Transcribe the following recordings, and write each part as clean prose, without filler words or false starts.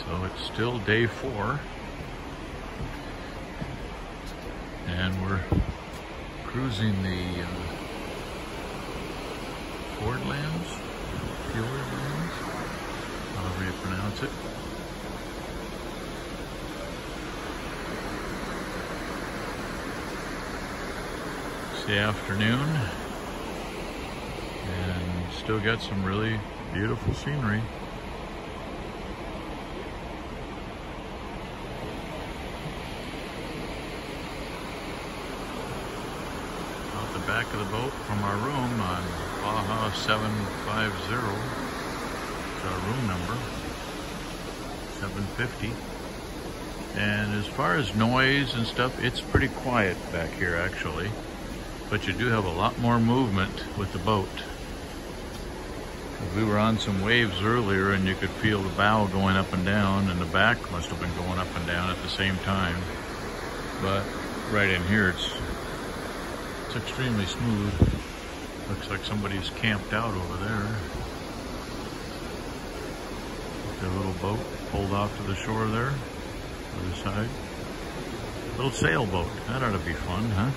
So it's still day 4. And we're cruising the Fiordlands, however you pronounce it. It's the afternoon, and still got some really beautiful scenery. Out the back of the boat from our room on Baja 750, it's our room number, 750. And as far as noise and stuff, it's pretty quiet back here actually, but you do have a lot more movement with the boat. We were on some waves earlier and you could feel the bow going up and down, and the back must have been going up and down at the same time. But right in here, it's extremely smooth. Looks like somebody's camped out over there. Their little boat pulled off to the shore there, other side. Little sailboat, that ought to be fun, huh?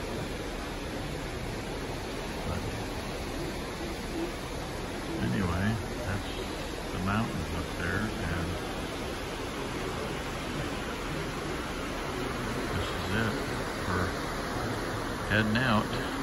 Anyway, that's the mountains up there, and this is it for heading out.